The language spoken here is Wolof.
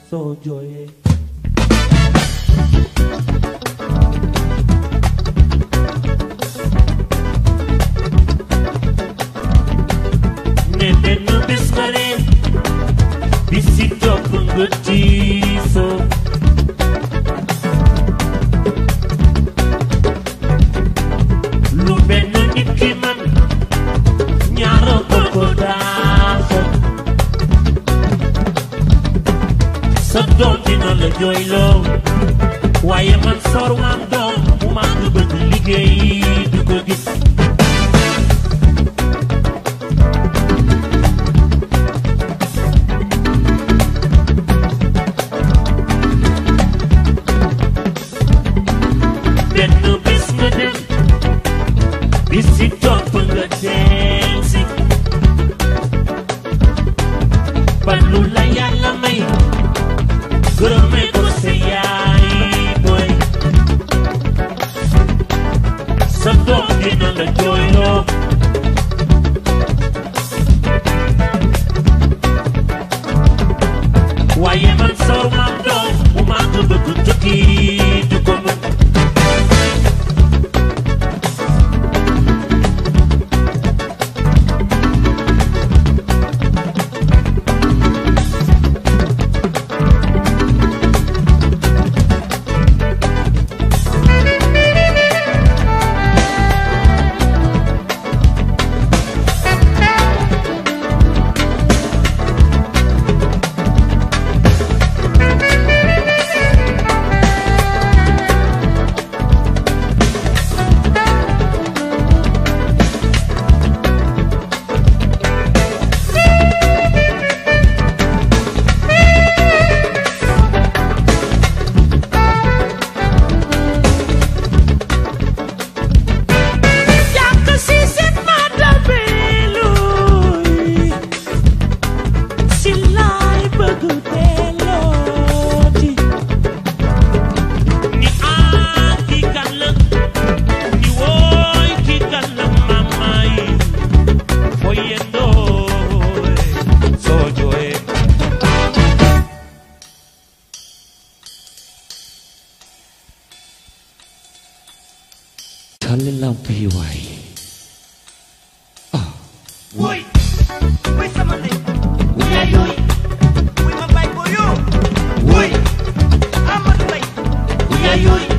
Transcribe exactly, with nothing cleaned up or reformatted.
soo jooyee ne benn bis nga leen bis si topp nga tiisoo lu benn nit ki man ñaara ko ko daafo sa doom dina la jooyloo waaye man soor maam doom mu maa nga bëgg liggéey du ko gis benn bis nga dem bis si topp nga dem si ba lu la yàlla may gërëmee ko sa yaay boy sa doom dina la jooyloo waaye man soor maam doom mu maa nga bëgg tukki du ko mën Wooy, wooy sama ndey. Wooy yaay yooy. Wooy ma bay booyo. Wooy Amadou Mbaye. Wooy yaay yooy.